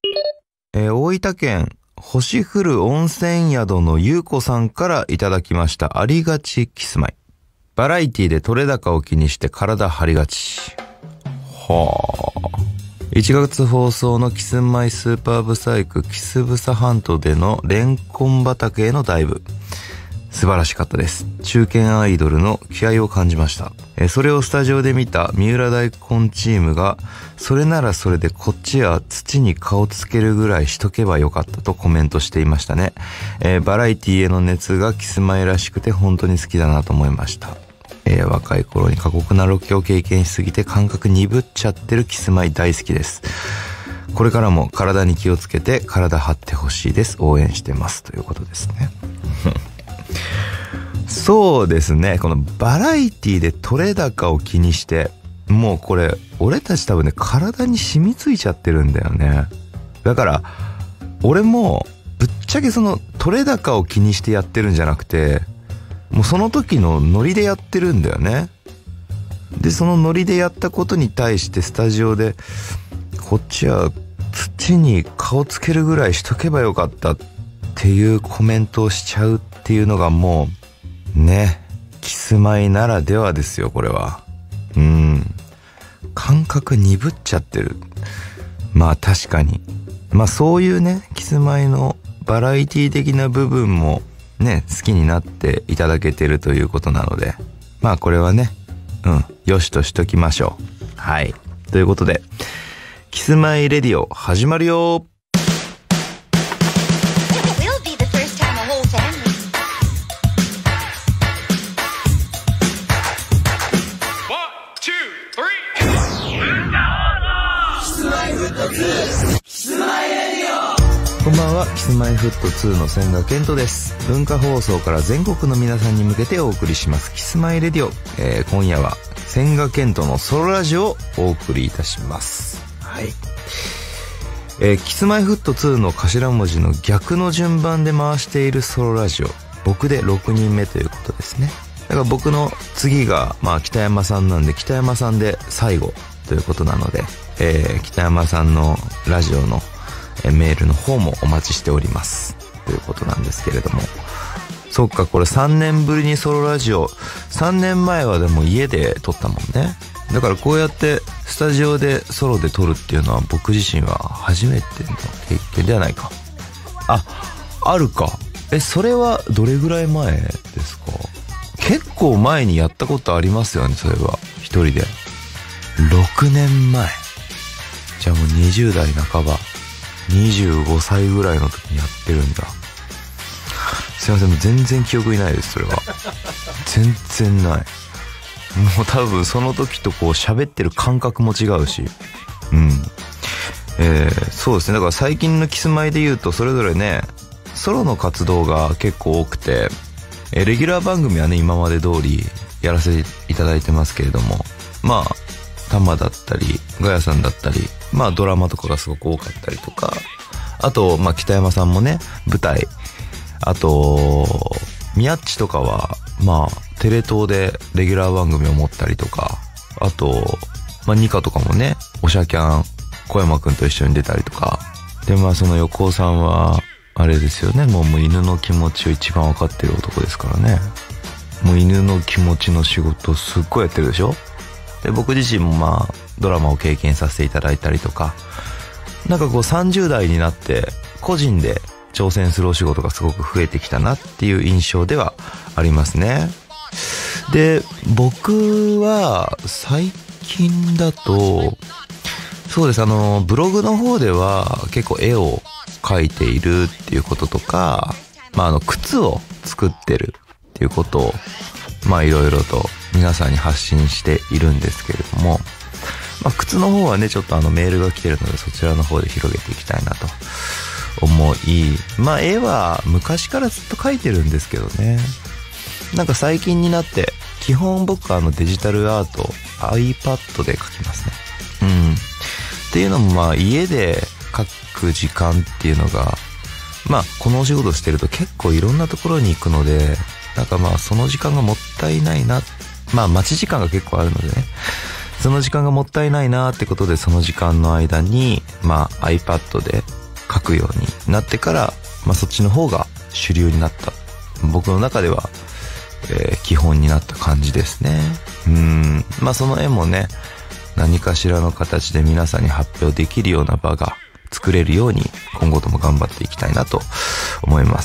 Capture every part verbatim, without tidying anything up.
えー、大分県星降る温泉宿のゆうこさんからいただきました。ありがちキスマイ。バラエティで取れ高を気にして体張りがち。はあ。いちがつ放送のキスマイスーパーブサイクキスブサハントでのレンコン畑へのダイブ。素晴らしかったです。中堅アイドルの気合を感じました。えそれをスタジオで見た三浦大根チームが、それならそれでこっちは土に顔つけるぐらいしとけばよかったとコメントしていましたね。えー、バラエティへの熱がキスマイらしくて本当に好きだなと思いました。えー、若い頃に過酷なロケを経験しすぎて感覚鈍っちゃってるキスマイ大好きです。これからも体に気をつけて体張ってほしいです。応援してます。ということですね。そうですね。このバラエティで取れ高を気にして、もうこれ俺たち多分ね体に染みついちゃってるんだよね。だから俺もぶっちゃけその取れ高を気にしてやってるんじゃなくて、もうその時のノリでやってるんだよね。でそのノリでやったことに対してスタジオでこっちは土に顔つけるぐらいしとけばよかったっていうコメントをしちゃうっていうのがもうね、キスマイならではですよこれは。うん、感覚鈍っちゃってる。まあ確かに、まあそういうねキスマイのバラエティ的な部分もね好きになっていただけてるということなので、まあこれはね、うんよしとしときましょう。はい、ということでキスマイレディオ始まるよ。こんばんは、キスマイフットツーの千賀健人です。文化放送から全国の皆さんに向けてお送りしますキスマイレディオ、えー、今夜は千賀健人のソロラジオをお送りいたします。はい、えー、キスマイフットツーの頭文字の逆の順番で回しているソロラジオ、僕でろくにんめということですね。だから僕の次がまあ北山さんなんで、北山さんで最後ということなので、えー、北山さんのラジオのメールの方もお待ちしておりますということなんですけれども、そっか、これさんねんぶりにソロラジオ、さんねんまえはでも家で撮ったもんね。だからこうやってスタジオでソロで撮るっていうのは僕自身は初めての経験ではないか。あ、あるか。え、それはどれぐらい前ですか？結構前にやったことありますよね、それは。一人でろくねんまえ。じゃあもうにじゅう代半ば、にじゅうごさいぐらいの時にやってるんだ。すいません、全然記憶にないです、それは。全然ない。もう多分その時とこう喋ってる感覚も違うし。うん。えー、そうですね。だから最近のキスマイで言うと、それぞれね、ソロの活動が結構多くて、えー、レギュラー番組はね、今まで通りやらせていただいてますけれども、まあ、タマだったりガヤさんだったり、まあドラマとかがすごく多かったりとか、あとまあ北山さんもね舞台、あと宮っちとかはまあテレ東でレギュラー番組を持ったりとか、あとまあニカとかもねおしゃキャン小山くんと一緒に出たりとかで、まあその横尾さんはあれですよね、もうもう犬の気持ちを一番分かってる男ですからね。もう犬の気持ちの仕事すっごいやってるでしょ。で僕自身もまあドラマを経験させていただいたりとか、なんかこうさんじゅう代になって個人で挑戦するお仕事がすごく増えてきたなっていう印象ではありますね。で僕は最近だとそうです、あのブログの方では結構絵を描いているっていうこととか、まああの靴を作ってるっていうことをまあいろいろと皆さんに発信しているんですけれども、まあ、靴の方はねちょっとあのメールが来てるのでそちらの方で広げていきたいなと思い、まあ絵は昔からずっと描いてるんですけどね、なんか最近になって基本僕はあのデジタルアート iPad で描きますね。うんっていうのもまあ家で描く時間っていうのがまあこのお仕事してると結構いろんなところに行くので、なんかまあその時間がもったいないな、まあ待ち時間が結構あるのでね、 その時間がもったいないなってことで、その時間の間に、まあ iPad で書くようになってから、まあそっちの方が主流になった。僕の中では、えー、基本になった感じですね。うーん。まあその絵もね、何かしらの形で皆さんに発表できるような場が作れるように、今後とも頑張っていきたいなと思います。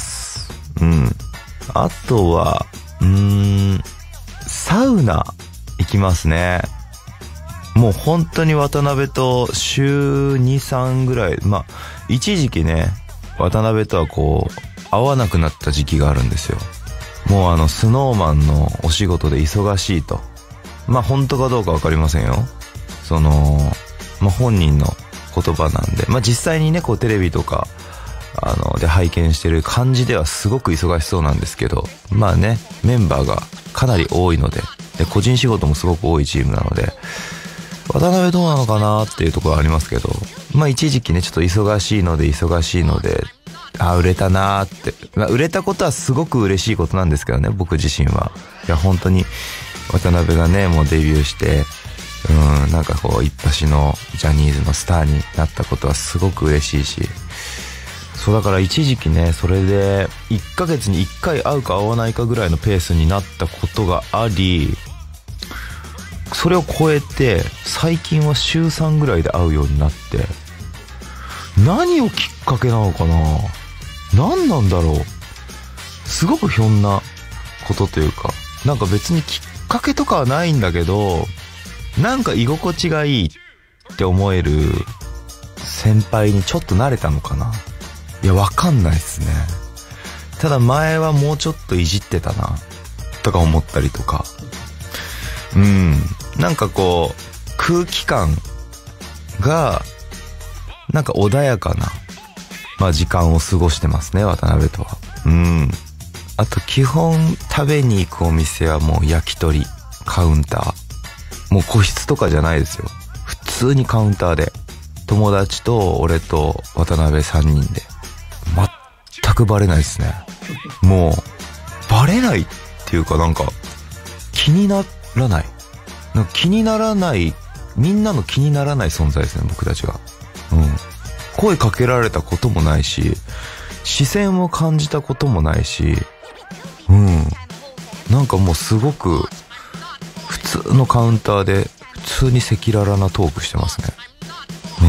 うん。あとは、うーん、サウナ行きますね。もう本当に渡辺と週に、さんぐらい、まあ、一時期ね、渡辺とはこう、会わなくなった時期があるんですよ。もうあの、スノーマンのお仕事で忙しいと。まあ本当かどうかわかりませんよ。その、まあ本人の言葉なんで、まあ実際にね、こうテレビとか、あの、で拝見してる感じではすごく忙しそうなんですけど、まあね、メンバーがかなり多いので、で個人仕事もすごく多いチームなので、渡辺どうなのかなっていうところはありますけど、まあ一時期ね、ちょっと忙しいので忙しいので、あ、売れたなーって。まあ売れたことはすごく嬉しいことなんですけどね、僕自身は。いや、本当に渡辺がね、もうデビューして、うん、なんかこう、一発のジャニーズのスターになったことはすごく嬉しいし、そうだから一時期ね、それでいっかげつにいっかい会うか会わないかぐらいのペースになったことがあり、それを超えて最近は週さんぐらいで会うようになって、何をきっかけなのかな、何なんだろう、すごくひょんなことというか、なんか別にきっかけとかはないんだけど、なんか居心地がいいって思える先輩にちょっと慣れたのかな。いや、わかんないっすね。ただ前はもうちょっといじってたなとか思ったりとか、うん、なんかこう空気感がなんか穏やかな、まあ時間を過ごしてますね、渡辺とは。うん。あと基本食べに行くお店はもう焼き鳥カウンター、もう個室とかじゃないですよ。普通にカウンターで友達と俺と渡辺さんにんで、全くバレないですね。もうバレないっていうか、なんか気にならない、なんか気にならない、みんなの気にならない存在ですね、僕たちが。うん。声かけられたこともないし、視線を感じたこともないし、うん。なんかもうすごく普通のカウンターで普通に赤裸々なトークしてますね。うん。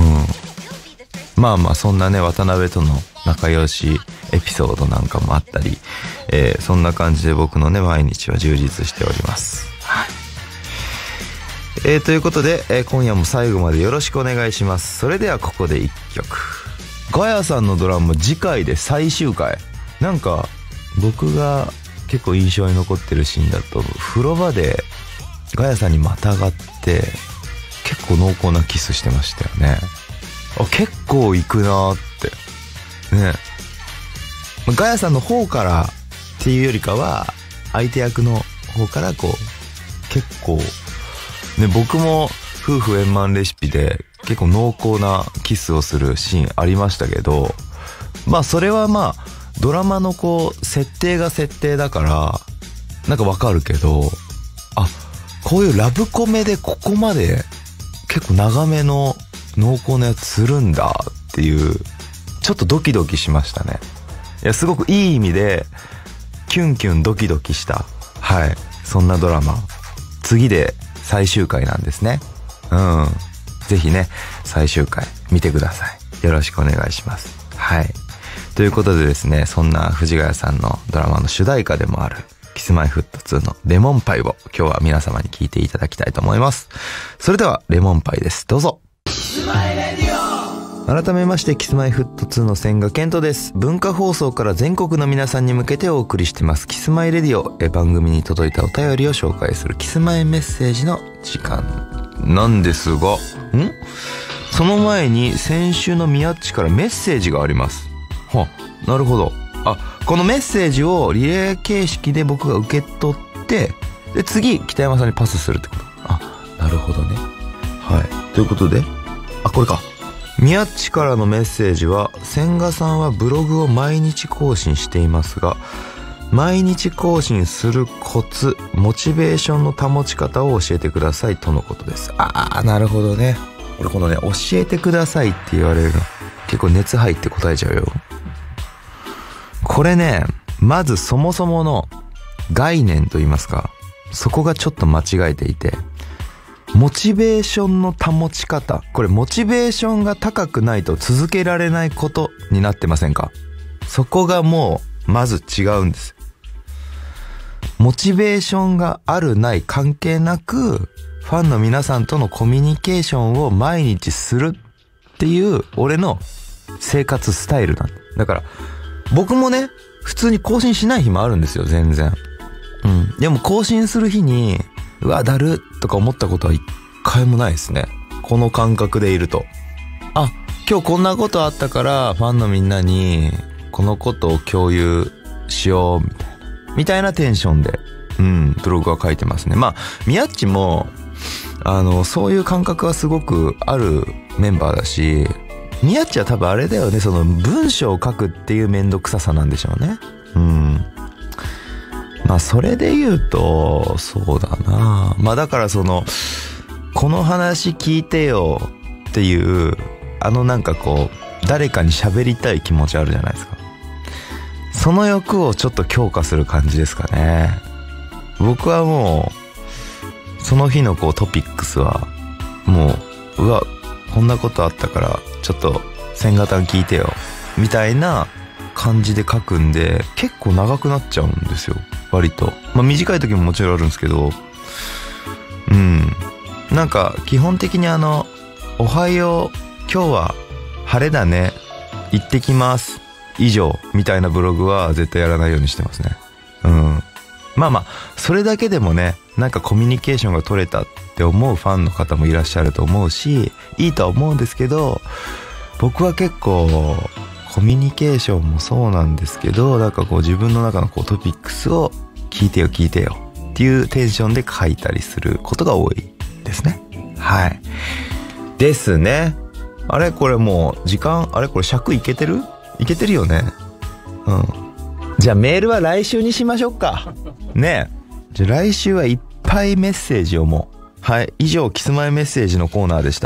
まあまあそんなね、渡辺との仲良しエピソードなんかもあったり、えー、そんな感じで僕のね、毎日は充実しております。はい。えー、ということで、えー、今夜も最後までよろしくお願いします。それではここで一曲。ガヤさんのドラマ次回で最終回。なんか僕が結構印象に残ってるシーンだと、風呂場でガヤさんにまたがって結構濃厚なキスしてましたよね。あ、結構行くなーってね。ガヤさんの方からっていうよりかは、相手役の方からこう結構ね、僕も夫婦円満レシピで結構濃厚なキスをするシーンありましたけど、まあそれはまあドラマのこう設定が設定だからなんかわかるけど、あ、こういうラブコメでここまで結構長めの濃厚なやつするんだっていう、ちょっとドキドキしましたね。いや、すごくいい意味でキュンキュンドキドキした、はい、そんなドラマ、次で最終回なんですね。うん。ぜひね、最終回見てください。よろしくお願いします。はい。ということでですね、そんな藤ヶ谷さんのドラマの主題歌でもあるキスマイフットツーのレモンパイを今日は皆様に聞いていただきたいと思います。それではレモンパイです。どうぞ。改めましてキスマイフットツーの千賀健人です。文化放送から全国の皆さんに向けてお送りしてますキスマイレディオ。え番組に届いたお便りを紹介するキスマイメッセージの時間なんですが、んその前に先週の宮っちからメッセージがあります。は、なるほど。あ、このメッセージをリレー形式で僕が受け取って、で次北山さんにパスするってこと。あ、なるほどね。はい。ということで、あ、これか。宮っちからのメッセージは、千賀さんはブログを毎日更新していますが、 毎日更新するコツ、モチベーションの保ち方を教えてくださいとのことです。ああ、なるほどね。俺このね、教えてくださいって言われるの結構熱入って答えちゃうよ。これね、まずそもそもの概念と言いますか、そこがちょっと間違えていて、モチベーションの保ち方、これモチベーションが高くないと続けられないことになってませんか？そこがもうまず違うんです。モチベーションがあるない関係なく、ファンの皆さんとのコミュニケーションを毎日するっていう俺の生活スタイルなんだ。だから僕もね、普通に更新しない日もあるんですよ、全然。うん。でも更新する日に、うわ、だるとか思ったことは一回もないですね。この感覚でいると。あ、今日こんなことあったから、ファンのみんなに、このことを共有しよう、みたいな。みたいなテンションで、うん、ブログは書いてますね。まあ、みやっちも、あの、そういう感覚はすごくあるメンバーだし、みやっちは多分あれだよね、その文章を書くっていうめんどくささなんでしょうね。うん。まあ、それで言うと、そうだな。まあ、だからその、この話聞いてよっていう、あのなんかこう、誰かに喋りたい気持ちあるじゃないですか。その欲をちょっと強化する感じですかね。僕はもうその日のこうトピックスはもう、うわ、こんなことあったからちょっと千賀単聞いてよみたいな感じで書くんで、結構長くなっちゃうんですよ、割と。まあ短い時ももちろんあるんですけど、うん、なんか基本的にあの、おはよう、今日は晴れだね、行ってきます以上みたいなブログは絶対やらないようにしてますね。うん。まあまあ、それだけでもね、なんかコミュニケーションが取れたって思うファンの方もいらっしゃると思うし、いいとは思うんですけど、僕は結構コミュニケーションもそうなんですけど、なんかこう自分の中のこうトピックスを聞いてよ聞いてよっていうテンションで書いたりすることが多いですね。はい。ですね。あれこれもう時間、あれこれ尺いけてる？いけてるよね。うん。じゃあメールは来週にしましょうか。ねえ。じゃあ来週はいっぱいメッセージをもう。はい。以上、キスマイメッセージのコーナーでした。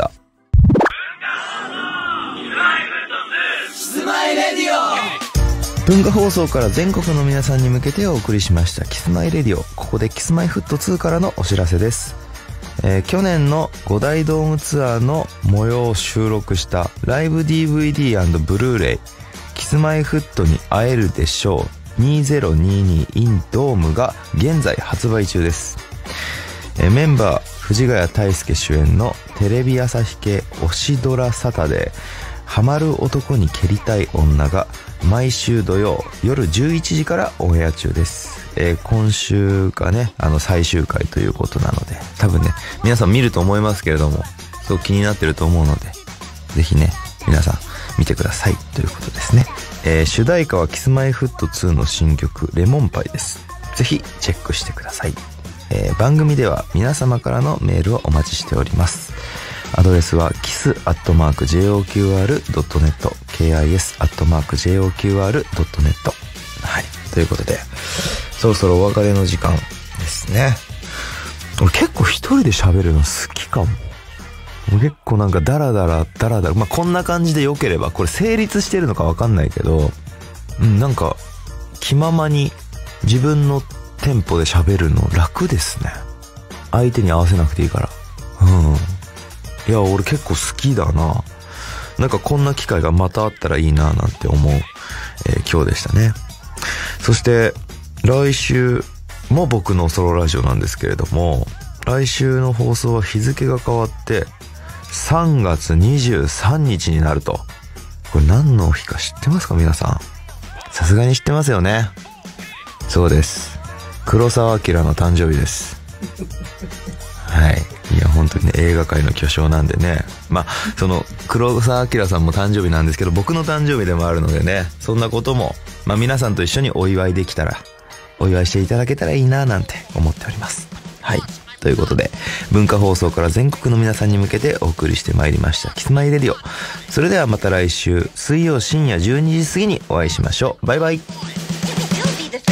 キスマイレディオ。文化放送から全国の皆さんに向けてお送りしましたキスマイレディオ。ここでキスマイフットツーからのお知らせです。えー、去年のご大ドームツアーの模様を収録したライブ ディーブイディー&ブルーレイキスマイフットに会えるでしょうにせんにじゅうに in ドームが現在発売中です。えー、メンバー藤ヶ谷太輔主演のテレビ朝日系推しドラサタデーハマる男に蹴りたい女が毎週土曜夜じゅういちじからオンエア中です。えー、今週がね、あの最終回ということなので、多分ね、皆さん見ると思いますけれども、すごく気になってると思うので、ぜひね、皆さん見てくださいということですね。えー、主題歌はキスマイフットツーの新曲レモンパイです。ぜひチェックしてください。えー、番組では皆様からのメールをお待ちしております。アドレスは キス アットマーク ジェイオーキューアール ドットネット キス アットマーク ジェイオーキューアール ドットネット。はい。ということで、そろそろお別れの時間ですね。俺結構一人で喋るの好きかも。結構なんかダラダラダラダラ、まあ、こんな感じで良ければ、これ成立してるのかわかんないけど、うん、なんか気ままに自分のテンポで喋るの楽ですね。相手に合わせなくていいから。うん。いや、俺結構好きだな。なんかこんな機会がまたあったらいいななんて思う、えー、今日でしたね。そして来週も僕のソロラジオなんですけれども、来週の放送は日付が変わってさんがつにじゅうさんにちになると。これ何の日か知ってますか皆さん。さすがに知ってますよね。そうです。黒澤明の誕生日です。はい。いや本当にね、映画界の巨匠なんでね。まあその黒澤明さんも誕生日なんですけど、僕の誕生日でもあるのでね、そんなこともまあ皆さんと一緒にお祝いできたら、お祝いしていただけたらいいななんて思っております。はい。ということで、文化放送から全国の皆さんに向けてお送りしてまいりましたキスマイレディオ。それではまた来週水曜深夜じゅうにじ過ぎにお会いしましょう。バイバイ。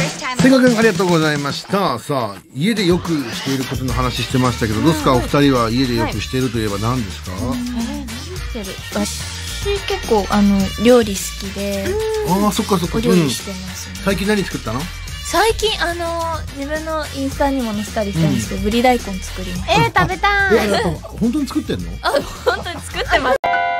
千賀君ありがとうございました。さあ、家でよくしていることの話してましたけど、どうですかお二人は家でよくしているといえば何ですか？ はい、何してる？私結構あの料理好きで、 ああ、そっかそっか。 お料理してますね。 最近何作ったの？ 最近あの自分のインスタにも載せたりしたんですけど、ぶり大根作ります。 えー、食べたい。 え、やっぱ本当に作ってんの？ あ、本当に作ってます。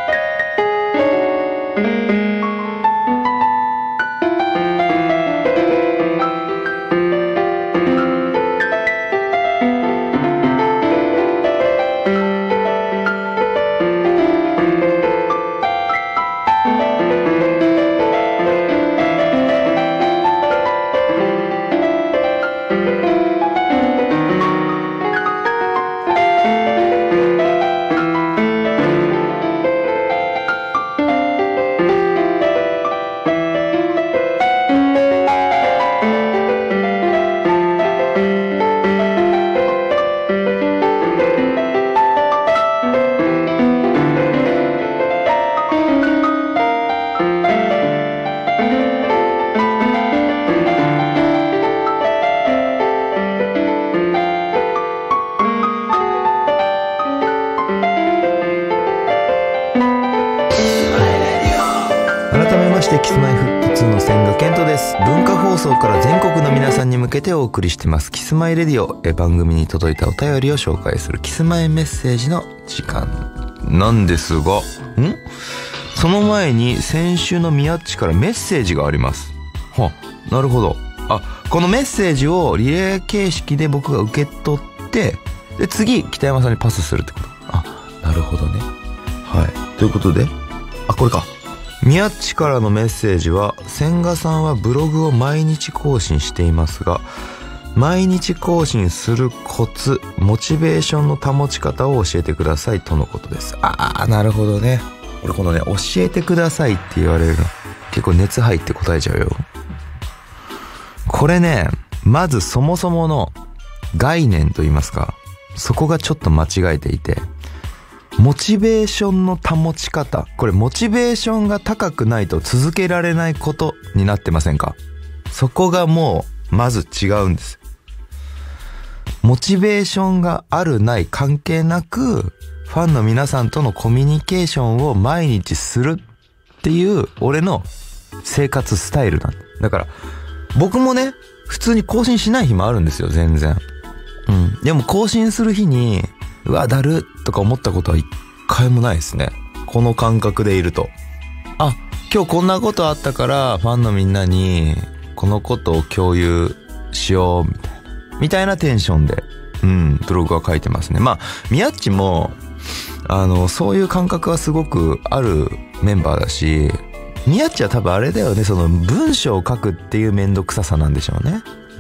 キスマイフットツーの千賀健人です。文化放送から全国の皆さんに向けてお送りしてますキスマイレディオ。え番組に届いたお便りを紹介するキスマイメッセージの時間なんですが、んその前に先週の宮っちからメッセージがあります。は、なるほど。あ、このメッセージをリレー形式で僕が受け取って、で次北山さんにパスするってこと。あ、なるほどね。はい、ということで、あ、これか。宮っちからのメッセージは、千賀さんはブログを毎日更新していますが、毎日更新するコツ、モチベーションの保ち方を教えてくださいとのことです。ああ、なるほどね。俺このね、教えてくださいって言われるの結構熱入って答えちゃうよ。これね、まずそもそもの概念と言いますか、そこがちょっと間違えていて、モチベーションの保ち方。これモチベーションが高くないと続けられないことになってませんか？そこがもうまず違うんです。モチベーションがあるない関係なく、ファンの皆さんとのコミュニケーションを毎日するっていう俺の生活スタイルなんだ。だから僕もね、普通に更新しない日もあるんですよ、全然。うん。でも更新する日に、うわ、だるとか思ったことは一回もないですね。この感覚でいると。あ、今日こんなことあったから、ファンのみんなに、このことを共有しよう、みたいな。みたいなテンションで、うん、ブログは書いてますね。まあ、宮っちも、あの、そういう感覚はすごくあるメンバーだし、宮っちは多分あれだよね、その文章を書くっていうめんどくささなんでしょうね。うん。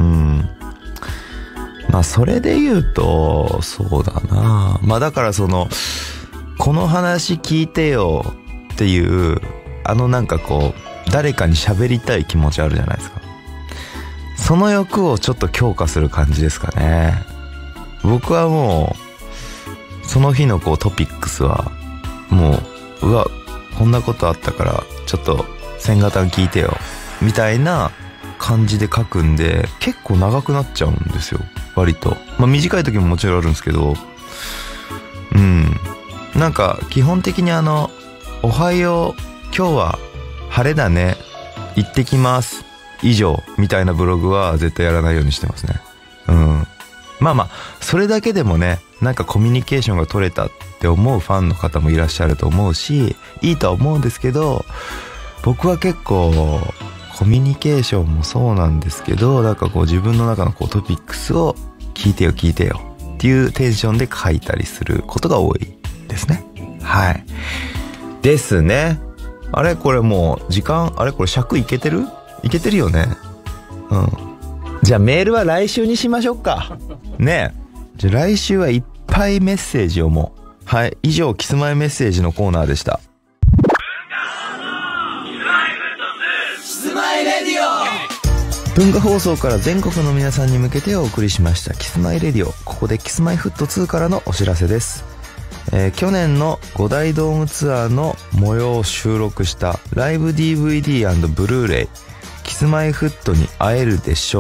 まあそれで言うと、そうだな。まあだからその、この話聞いてよっていう、あのなんかこう、誰かに喋りたい気持ちあるじゃないですか。その欲をちょっと強化する感じですかね。僕はもう、その日のこうトピックスは、もう、うわ、こんなことあったから、ちょっと、千賀単聞いてよ。みたいな感じで書くんで、結構長くなっちゃうんですよ。割と。まあ短い時ももちろんあるんですけど、うん。なんか基本的にあの、おはよう、今日は晴れだね、行ってきます、以上、みたいなブログは絶対やらないようにしてますね。うん。まあまあ、それだけでもね、なんかコミュニケーションが取れたって思うファンの方もいらっしゃると思うし、いいとは思うんですけど、僕は結構、コミュニケーションもそうなんですけど、なんかこう自分の中のこうトピックスを聞いてよ聞いてよっていうテンションで書いたりすることが多いですね。はい。ですね。あれこれもう時間、あれこれ尺いけてる？いけてるよね。うん。じゃあメールは来週にしましょうか。ねえ。じゃあ来週はいっぱいメッセージをもう。はい。以上、キスマイメッセージのコーナーでした。文化放送から全国の皆さんに向けてお送りしましたキスマイレディオ。ここでキスマイフットツーからのお知らせです。えー、去年の五大ドームツアーの模様を収録したライブ ディーブイディー& ブルーレイキスマイフットに会えるでしょう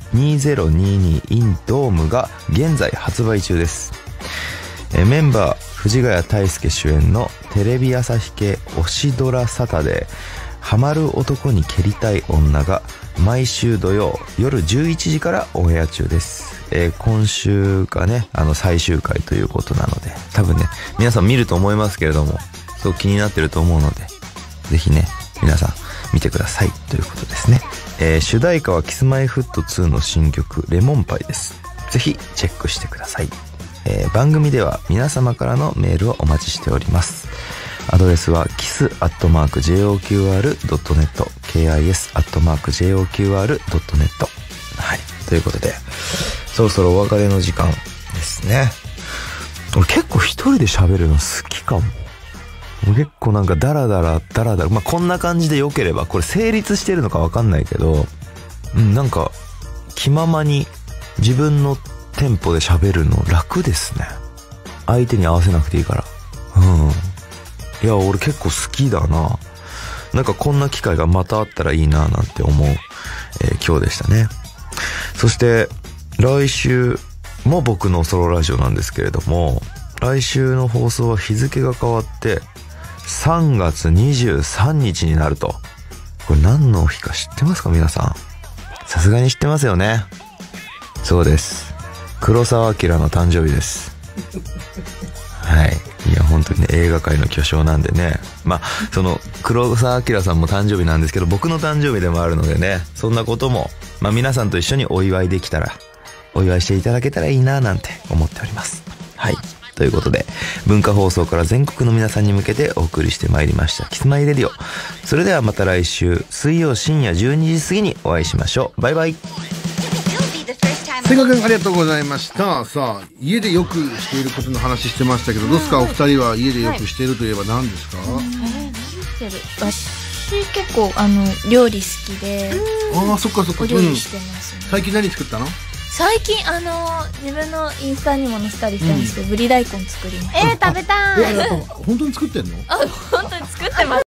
にせんにじゅうに in ドームが現在発売中です。えメンバー藤ヶ谷太輔主演のテレビ朝日系推しドラサタデーハマる男に蹴りたい女が毎週土曜夜じゅういちじからオンエア中です。えー、今週がねあの最終回ということなので、多分ね皆さん見ると思いますけれども、すごく気になってると思うので、ぜひね皆さん見てくださいということですね。えー、主題歌はキスマイフットツーの新曲レモンパイです。ぜひチェックしてください。えー、番組では皆様からのメールをお待ちしております。アドレスは キス アットマーク ジェイオーキューアール ドットネット キス アットマーク ジェイオーキューアール ドットネット。 はい、ということでそろそろお別れの時間ですね。俺結構一人で喋るの好きかも。結構なんかダラダラダラダラ、まあ、こんな感じで良ければこれ成立してるのかわかんないけど、うん、なんか気ままに自分のテンポで喋るの楽ですね。相手に合わせなくていいから。うん。いや、俺結構好きだな。なんかこんな機会がまたあったらいいななんて思う、えー、今日でしたね。そして来週も僕のソロラジオなんですけれども、来週の放送は日付が変わってさんがつにじゅうさんにちになると。これ何の日か知ってますか皆さん。さすがに知ってますよね。そうです。黒澤明の誕生日です。はい。いや本当にね映画界の巨匠なんでね、まあその黒澤明さんも誕生日なんですけど、僕の誕生日でもあるのでね、そんなこともまあ皆さんと一緒にお祝いできたら、お祝いしていただけたらいいななんて思っております。はい、ということで文化放送から全国の皆さんに向けてお送りしてまいりましたキスマイレディオ。それではまた来週水曜深夜じゅうにじ過ぎにお会いしましょう。バイバイ。 千賀君ありがとうございました。さあ家でよくしていることの話してましたけど、どうですかお二人は家でよくしているといえば何ですか？ えー、何してる？私結構あの料理好きで、 ああそっかそっか、 お料理してますね。 うん、最近何作ったの？ 最近あの自分のインスタにも載せたりしたんですけど、うん、ぶり大根作りました。 えー、食べたい。 え、本当に作ってんの？ あ、本当に作ってます。